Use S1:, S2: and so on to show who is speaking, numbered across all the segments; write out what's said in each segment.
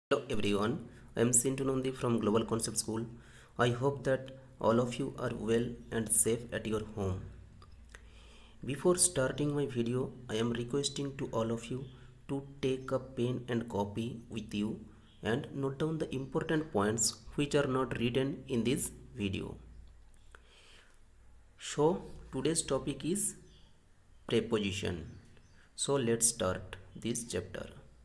S1: Hello everyone, I am Sintu Nandi from Global Concept School. I hope that all of you are well and safe at your home. Before starting my video, I am requesting to all of you to take a pen and copy with you and note down the important points which are not written in this video. So today's topic is preposition. So let's start this chapter.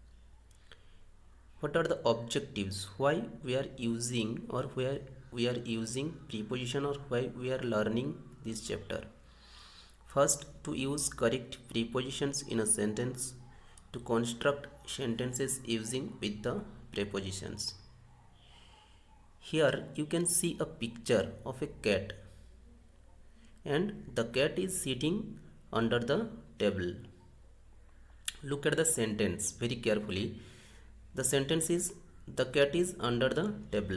S1: What are the objectives? Why we are using or where we are using preposition or why we are learning this chapter? First, to use correct prepositions in a sentence, to construct sentences using with the prepositions. Here you can see a picture of a cat and the cat is sitting under the table. Look at the sentence very carefully. The sentence is the cat is under the table.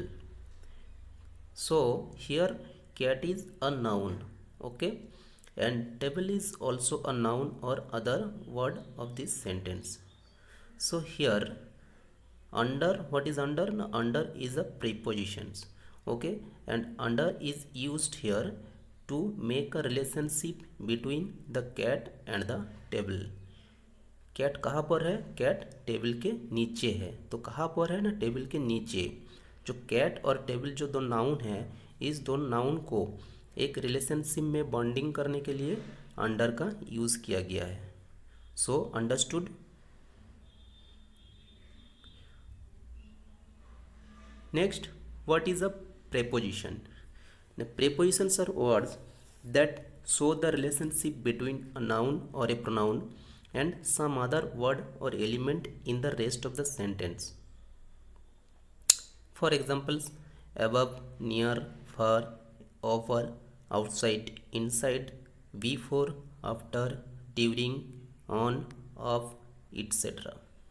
S1: So here cat is a noun, okay, and table is also a noun or other word of this sentence. So here under, what is under? Now, under is a prepositions, okay, and under is used here to make a relationship between the cat and the table. Cat कहाँ पर है? Cat table के नीचे है. तो कहाँ पर है ना? टेबल के नीचे. जो कैट और टेबल जो दो नाउन है, इस दो नाउन को एक रिलेशनशिप में बॉन्डिंग करने के लिए अंडर का यूज़ किया गया है. So understood. Next, what is a preposition? Prepositions are words that show the relationship between a noun or a pronoun and some other word or element in the rest of the sentence. For examples, above, near, far, over, outside, inside, before, after, during, on, off, etc.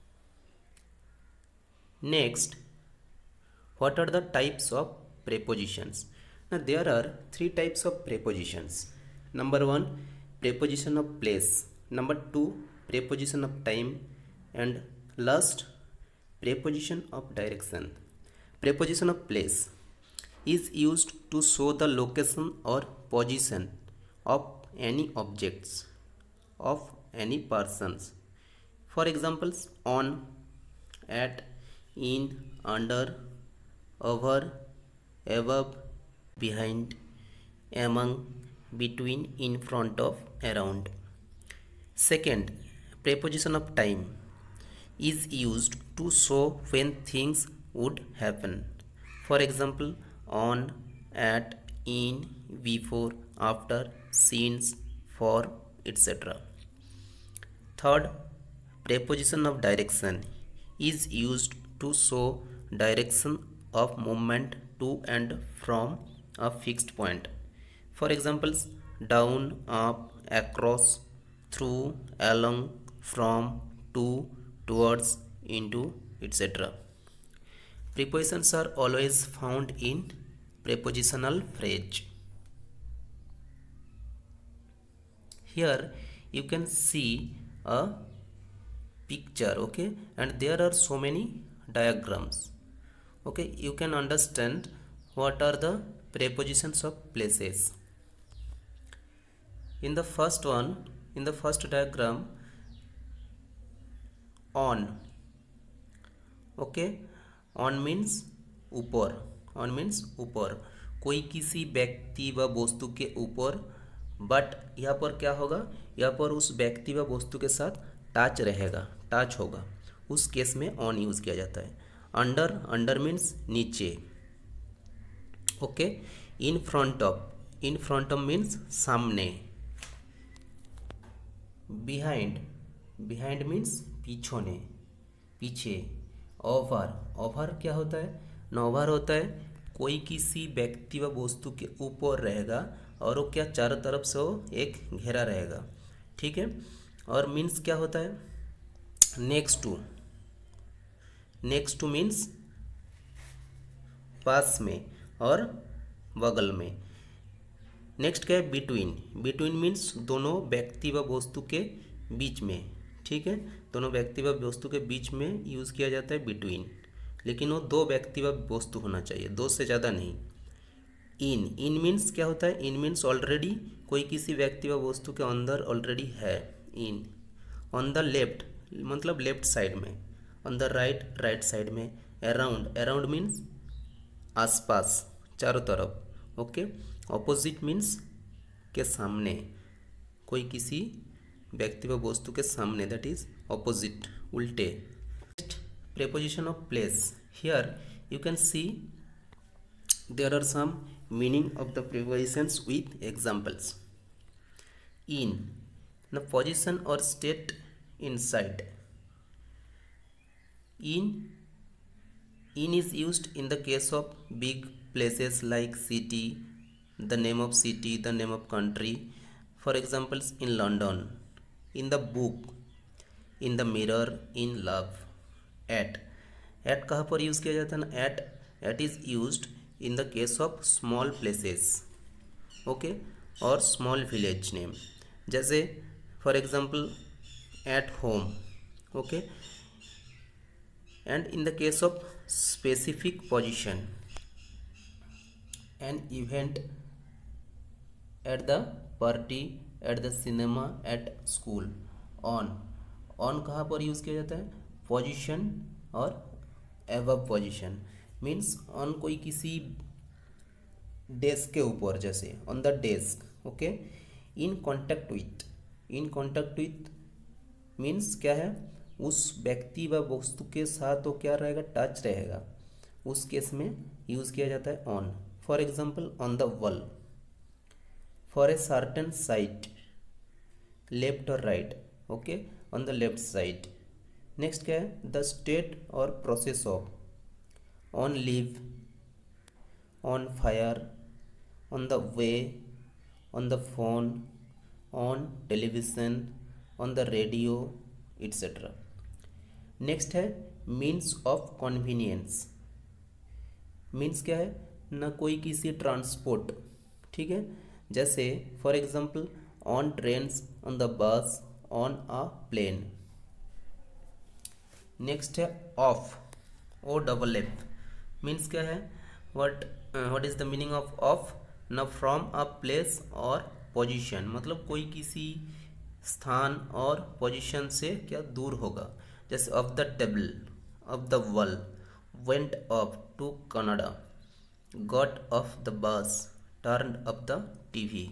S1: Next, what are the types of prepositions? Now there are three types of prepositions. Number one, preposition of place. Number two, preposition of time, and last, preposition of direction. Preposition of place is used to show the location or position of any objects, of any persons. For examples, on, at, in, under, over, above, behind, among, between, in front of, around. Second, preposition of time is used to show when things would happen. For example, on, at, in, before, after, since, for, etc. Third, preposition of direction is used to show direction of movement to and from a fixed point. For examples, down, up, across, through, along, from, to, towards, into, etc. Prepositions are always found in prepositional phrase. Here you can see a picture, okay, and there are so many diagrams. Okay, you can understand what are the prepositions of places. In the first one, in the first diagram, on, okay, on means ऊपर, on means ऊपर, कोई किसी व्यक्ति व वस्तु के ऊपर, but यहाँ पर क्या होगा? यहाँ पर उस व्यक्ति व वस्तु के साथ टच रहेगा, टच होगा, उस केस में ऑन यूज़ किया जाता है. अंडर, अंडर मीन्स नीचे, okay. In front of, in front of means सामने. बिहाइंड, बिहाइंड मीन्स पीछोने, पीछे. ओवर, ओवर क्या होता है? ओवर होता है कोई किसी व्यक्ति व वस्तु के ऊपर रहेगा और वो क्या, चारों तरफ से वो एक घेरा रहेगा, ठीक है. और मीन्स क्या होता है? Next to, next to means पास में और बगल में. नेक्स्ट क्या है? बिटवीन, बिटवीन मीन्स दोनों व्यक्ति व वस्तु के बीच में, ठीक है. दोनों व्यक्ति व वस्तु के बीच में यूज़ किया जाता है बिटवीन. लेकिन वो दो व्यक्ति व वस्तु होना चाहिए, दो से ज़्यादा नहीं। इन मीन्स क्या होता है? इन मीन्स ऑलरेडी, कोई किसी व्यक्ति व वस्तु के अंदर ऑलरेडी है। इन ऑन द लेफ्ट मतलब लेफ्ट साइड में, on the right right side में, अराउंड अराउंड मीन्स आसपास, चारों तरफ। ओके, ऑपोजिट मीन्स के सामने, कोई किसी व्यक्ति व वस्तु के सामने, दैट इज ऑपोजिट, उल्टे। Preposition of place. Here you can see there are some meaning of the prepositions with examples. In, the position or state inside. In is used in the case of big places like city, the name of city, the name of country. For examples, in London, in the book, in the mirror, in love. At कहाँ पर use किया जाता है ना? At is used in the case of small places, okay, और small village name, जैसे for example at home, okay. And in the case of specific position, an event, at the party, at the cinema, at school. On कहाँ पर use किया जाता है? Position और above position means on कोई किसी desk के ऊपर, जैसे on the desk, okay. In contact with means क्या है? उस व्यक्ति व वस्तु के साथ वो क्या रहेगा? टच रहेगा, उस केस में यूज़ किया जाता है on. For example, on the wall, for a certain side, left और right, okay, on the left side. Next क्या है? द स्टेट और process of, on leave, on fire, on the way, on the phone, on television, on the radio, etcetera. Next है means of convenience. Means क्या है ना? कोई किसी transport, ठीक है, जैसे for example on trains, on the bus, on a plane. Next है off, O double F. Means क्या है? What is the meaning of off? न फ्रॉम अ प्लेस और पोजीशन, मतलब कोई किसी स्थान और पोजीशन से क्या दूर होगा, जैसे off the table, off the wall, went off to Canada, got off the bus, turn off the TV.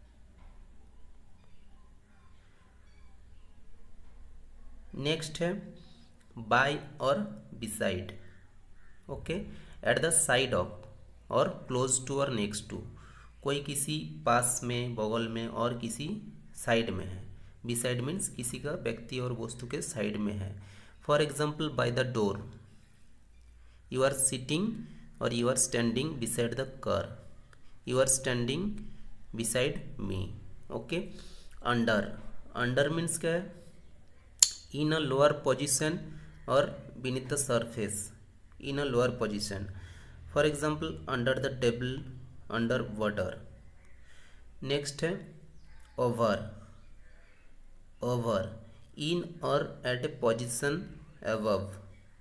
S1: Next है बाय और beside, okay, at the side of और क्लोज टू और नेक्स्ट टू, कोई किसी पास में, बगल में और किसी साइड में है। बिसाइड मीन्स किसी का व्यक्ति और वस्तु के साइड में है। For example, by the door, you are sitting और you are standing beside the car, you are standing beside me, okay. Under, under means क्या है? इन अ लोअर पोजिशन और beneath the surface, in a lower position. For example, under the table, under water. Next है over, over, in or at a position above.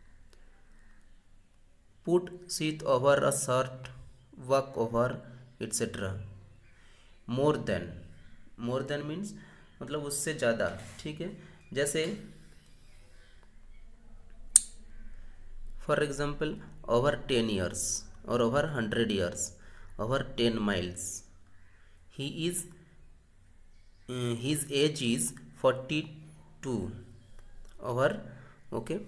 S1: Put sheet over a shirt, walk over, etc. more than means मतलब उससे ज़्यादा, ठीक है, जैसे for example over 10 years और over 100 years, over 10 miles. His age is 42 over, okay.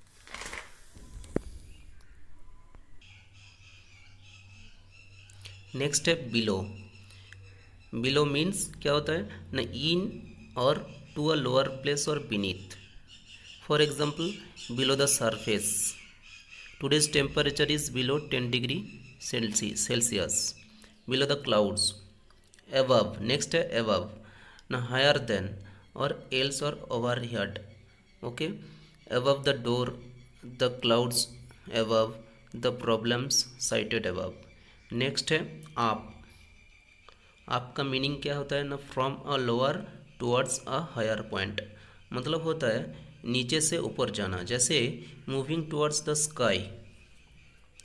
S1: Next है below. Below means क्या होता है ना? In or to a lower place or beneath. For example, below the surface, today's temperature is below 10 degree Celsius. Below the clouds, above. Next है above, ना higher than और else और overhead, okay. Above the door, the clouds above, the problems cited above. Next है up. up का मीनिंग क्या होता है ना? from a lower towards a higher point, मतलब होता है नीचे से ऊपर जाना, जैसे मूविंग टुवर्ड्स द स्काई,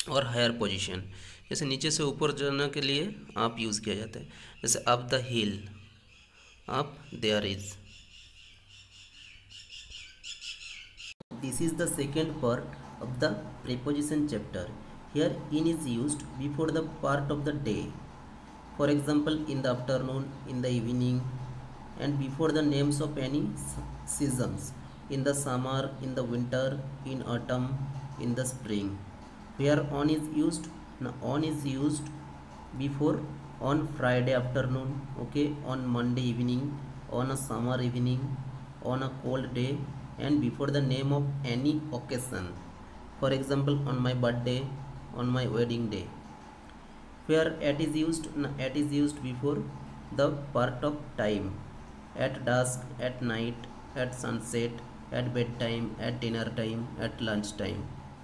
S1: और हायर पोजीशन, जैसे नीचे से ऊपर जाने के लिए आप यूज़ किया जाता है, जैसे up the hill, up there is. This is the second part of the preposition chapter. Here in is used before the part of the day. For example, in the afternoon, in the evening, and before the names of any seasons. In the summer, in the winter, in autumn, in the spring. Where on is used, now on is used before on Friday afternoon, okay, on Monday evening, on a summer evening, on a cold day, and before the name of any occasion. For example, on my birthday, on my wedding day. Where at is used, at is used before the part of time, at dusk, at night, at sunset, at bedtime, at dinner time, at lunch time.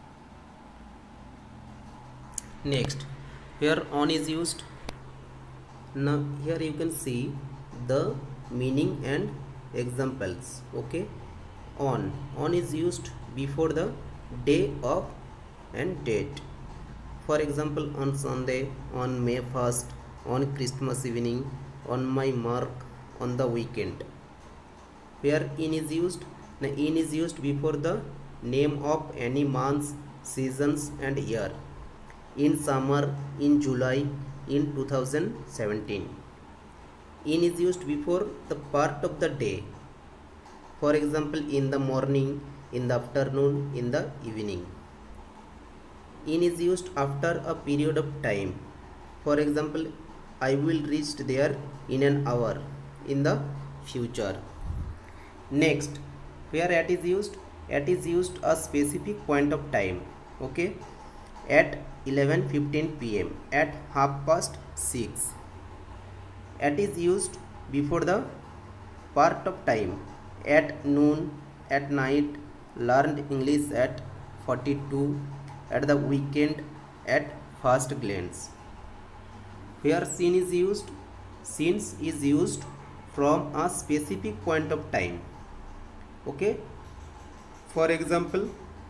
S1: Next, where on is used, now here you can see the meaning and examples. Okay, on is used before the day of and date. For example, on Sunday, on May 1st, on Christmas evening, on my mark, on the weekend. Where in is used, the in is used before the name of any months, seasons and year. In summer, in July, in 2017. In is used before the part of the day. For example, in the morning, in the afternoon, in the evening. In is used after a period of time. For example, I will reach there in an hour, in the future. Next, where at is used a specific point of time. Okay, at 11:15 p.m., at 6:30. At is used before the part of time, at noon, at night, learned English at 42, at the weekend, at first glance. Where since is used from a specific point of time. Okay, for example,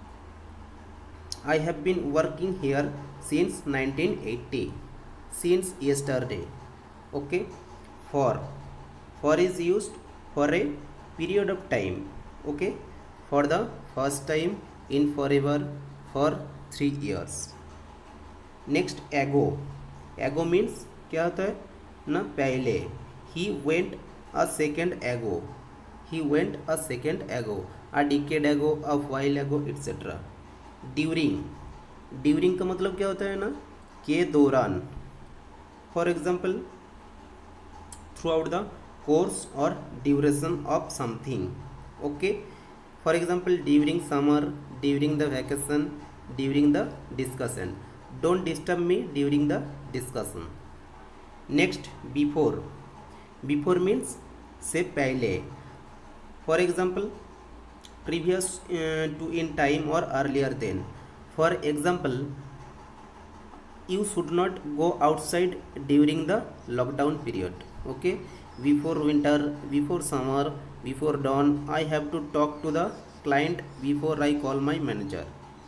S1: I have been working here since 1980, since yesterday. Okay, for is used for a period of time. Okay, for the first time, in forever, for 3 years. Next, ago means क्या होता है ना, पहले. He went a second ago, he went a second ago, a decade ago, a while ago, etc. During का मतलब क्या होता है ना, के दौरान. For example, throughout the course और duration of something. Okay, for example, during summer, during the vacation, during the discussion. Don't disturb me during the discussion. Next, before means से पहले. For example, previous to, in time or earlier than. For example, you should not go outside during the lockdown period. Okay, before winter, before summer, before dawn, I have to talk to the client before I call my manager.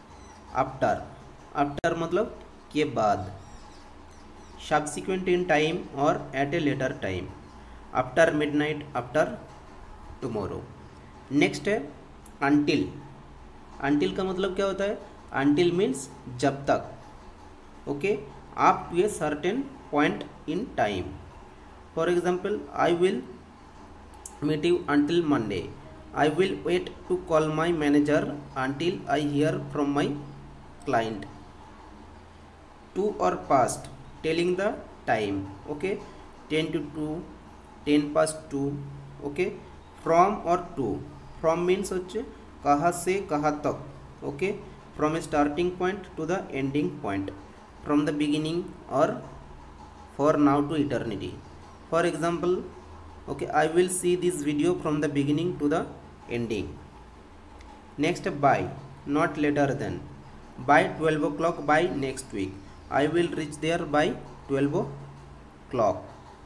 S1: after मतलब के बाद. Subsequent in time or at a later time. After midnight, after tomorrow. Next है until का मतलब क्या होता है, until means जब तक. Okay, up to a certain point in time. For example, I will meet you until Monday, I will wait to call my manager until I hear from my client. To और past, telling the time. Okay, 10 to 2, 10 past 2. Okay, from और to. From means হচ্ছে कहाँ से कहाँ तक. Okay, from starting point to the ending point, from the beginning और for now to eternity. For example, okay, I will see this video from the beginning to the ending. Next, by, not later than. By 12 o'clock, by next week. I will reach there by 12 o'clock.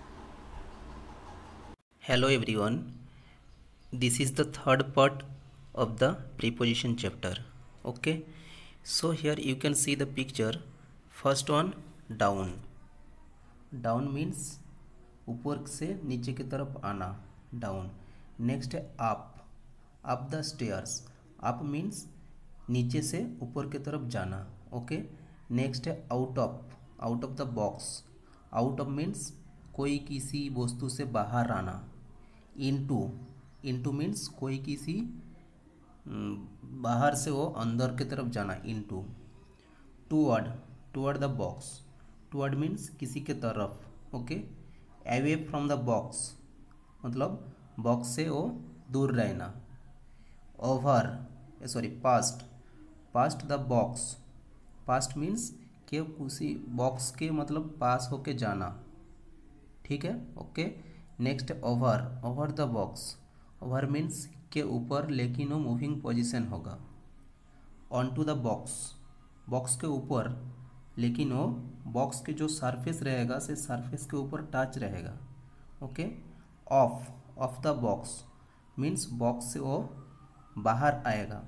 S1: Hello everyone. This is the third part of the preposition chapter. Okay, So here you can see the picture. First one, down. Down means ऊपर से नीचे की तरफ आना, down. Next है up. Up the stairs. Up means नीचे से ऊपर की तरफ जाना. ओके. नेक्स्ट है out of. Out of the box. Out of means कोई किसी वस्तु से बाहर आना. इनटू. इनटू मीन्स कोई किसी बाहर से वो अंदर की तरफ जाना. Into. Toward. Toward the box. Toward means किसी के तरफ. Okay. Away from the box मतलब बॉक्स से वो दूर रहना. Over past. Past the box. Past means के किसी बॉक्स के मतलब पास होके जाना. ठीक है. Okay. Next over. Over the box. Over means के ऊपर, लेकिन वो मूविंग पोजीशन होगा. On to the box. Box के ऊपर, लेकिन वो बॉक्स के जो सरफेस रहेगा से सरफेस के ऊपर टच रहेगा. Okay. Off. Off the box means box से वो बाहर आएगा.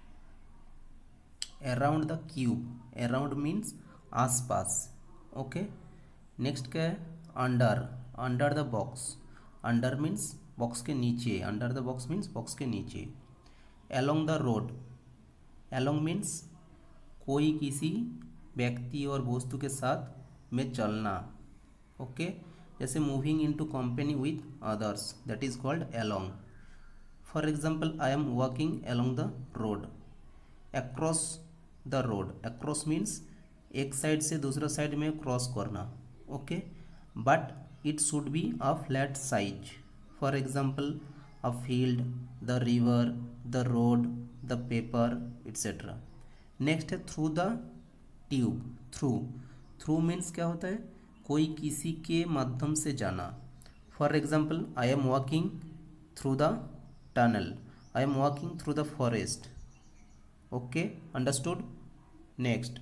S1: Around the cube. Around means आसपास. ओके. नेक्स्ट क्या है, under. Under the box. Under means box के नीचे. Under the box means box के नीचे. Along the road. Along means कोई किसी व्यक्ति और वस्तु के साथ में चलना. ओके. जैसे moving into company with others, that is called along. For example, I am walking along the road. Across the road. Across means एक साइड से दूसरा साइड में क्रॉस करना. Okay. But it should be a flat size. For example, a field, the river, the road, the paper, etcetera. Next है through the tube. Through. Through means क्या होता है, कोई किसी के माध्यम से जाना. For example, I am walking through the tunnel. I am walking through the forest. Okay. Understood. Next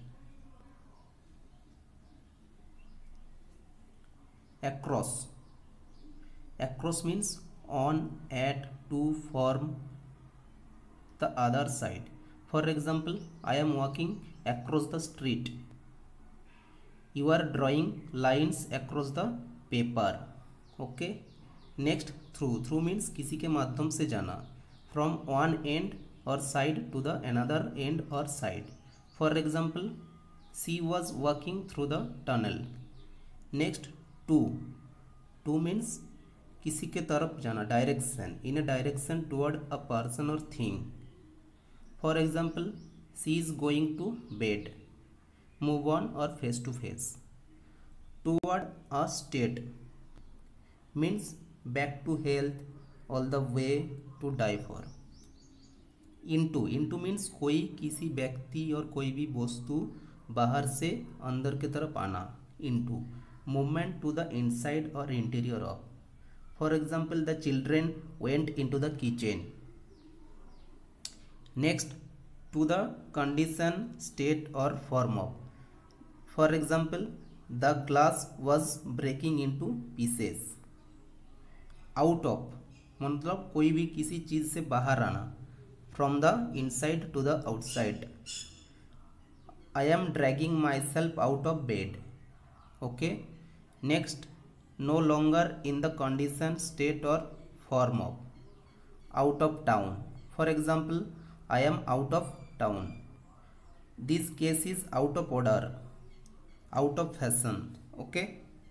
S1: across. Across means on, at, to, from the other side. For example, I am walking across the street. You are drawing lines across the paper. Okay. Next, through. Through means किसी के माध्यम से जाना. From one end or side to the another end or side. For example, she was walking through the tunnel. Next, to. To means किसी के तरफ जाना, direction. In a direction toward a person और thing. For example, she is going to bed. Move on और face to face. Toward a state means back to health, all the way to die for. Into. Into means कोई किसी व्यक्ति और कोई भी वस्तु बाहर से अंदर की तरफ आना. Into. movement to the inside or interior of. For example, the children went into the kitchen. Next, to the condition, state or form of. For example, the glass was breaking into pieces. Out of मतलब कोई भी किसी चीज से बाहर आना. From the inside to the outside. I am dragging myself out of bed. Okay. Next, no longer in the condition, state or form of. Out of town. For example, I am out of town. This case is out of order, out of fashion. Okay.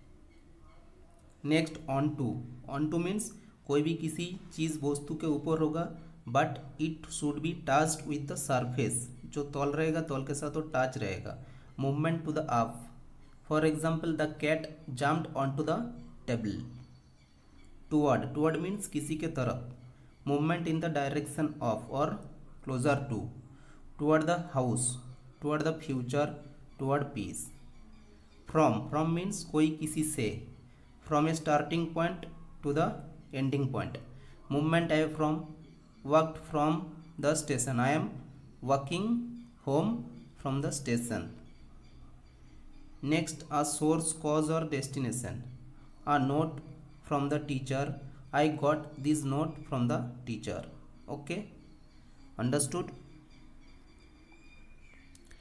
S1: Next, on to. On to means कोई भी किसी चीज वस्तु के ऊपर होगा, but it should be touched with the surface. जो तौल रहेगा, तौल के साथ वो टच रहेगा. Movement to the up. For example, the cat jumped onto the table. Toward. Toward means किसी के तरफ. Movement in the direction of or closer to. Toward the house. Toward the future. Toward peace. From. From means कोई किसी से. From a starting point to the ending point. Movement away from. Walked from the station. I am walking home from the station. Next, a source, cause or destination. A note from the teacher. I got this note from the teacher. Okay. Understood.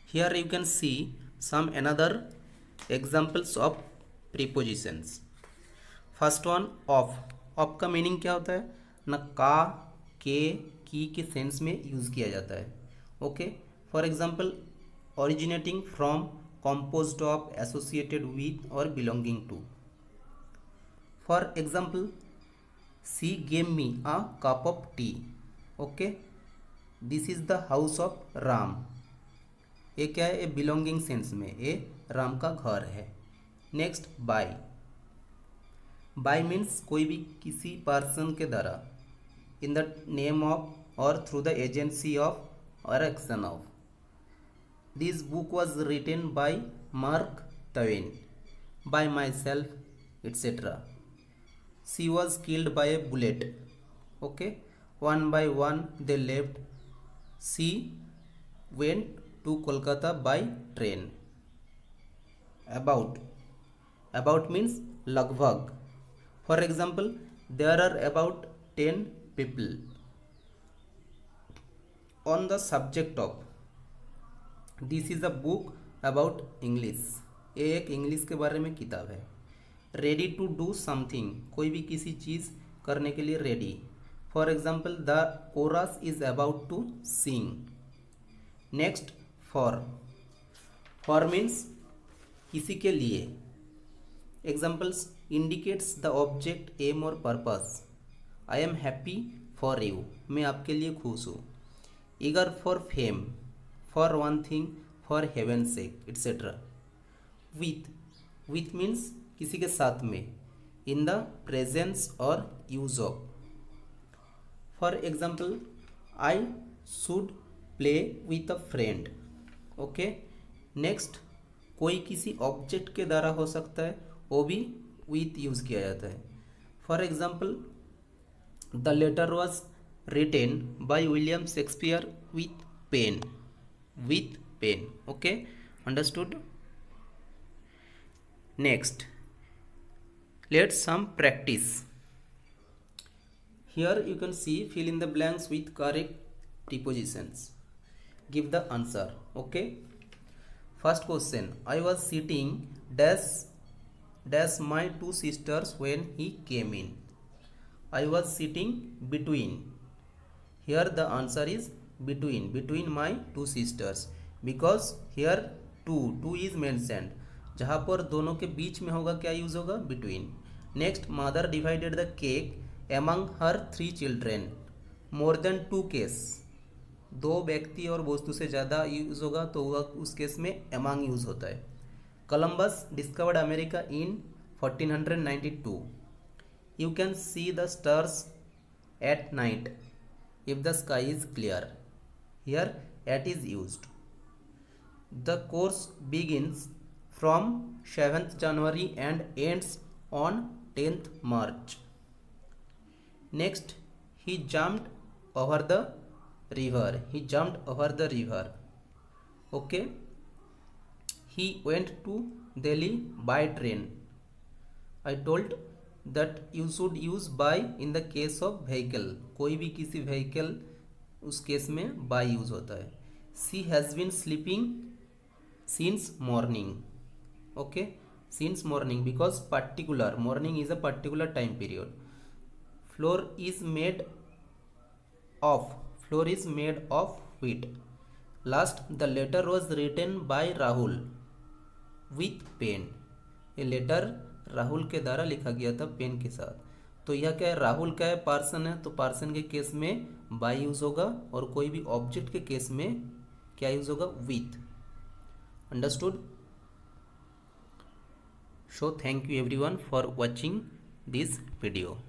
S1: Here you can see some another examples of prepositions. First one of. Of का मीनिंग क्या होता है ना, का, के, की के सेंस में यूज किया जाता है. Okay, for example originating from, composed of, associated with or belonging to. For example, she gave me a cup of tea. Okay, this is the house of Ram. ये क्या है, ए बिलोंगिंग सेंस में, ये राम का घर है. Next bye. Bye means कोई भी किसी पर्सन के द्वारा, इन द नेम ऑफ और थ्रू द एजेंसी ऑफ और action of. This book was written by Mark Twain, by myself, etc. She was killed by a bullet. Okay, one by one they left. She went to Kolkata by train. About. About means lagbhag. For example, there are about 10 people. On the subject of. This is a book about English. ये एक English के बारे में किताब है. Ready to do something, कोई भी किसी चीज़ करने के लिए ready. For example the chorus is about to sing. Next for. For means किसी के लिए. Examples indicates the object, aim और purpose. I am happy for you, मैं आपके लिए खुश हूँ. Eager for fame, for one thing, for heaven's sake, etc. With. With means किसी के साथ में, in the presence or use of. For example, I should play with a friend. Okay. Next, कोई किसी ऑब्जेक्ट के द्वारा हो सकता है, वो भी with यूज किया जाता है. For example, the letter was written by William Shakespeare with pen. With pen. Okay, understood. Next, let's some practice. Here you can see, fill in the blanks with correct prepositions. Give the answer. Okay, first question, I was sitting dash my two sisters when he came in. I was sitting between. Here the answer is between my two sisters, because here two is mentioned. जहाँ पर दोनों के बीच में होगा क्या use होगा, between. Next, mother divided the cake among her 3 children. more than 2 case, दो व्यक्ति और वस्तु से ज़्यादा यूज होगा तो उस केस में among यूज होता है. Columbus discovered America in 1492. You can see the stars at night if the sky is clear. Here at is used. The course begins from 7th January and ends on 10th March. Next, he jumped over the river. He jumped over the river. Okay. He went to Delhi by train. I told that you should use by in the case of vehicle. कोई भी किसी vehicle उस case में by use होता है. She has been sleeping since morning. Okay, since morning because particular morning is a particular time period. Floor is made of wheat. Last, the letter was written by Rahul with pen. ये letter Rahul के द्वारा लिखा गया था pen के साथ. तो यह क्या है, राहुल का है, पर्सन है, तो पर्सन के केस में बाय यूज होगा और कोई भी ऑब्जेक्ट के केस में क्या यूज होगा, with. Understood. So thank you everyone for watching this video.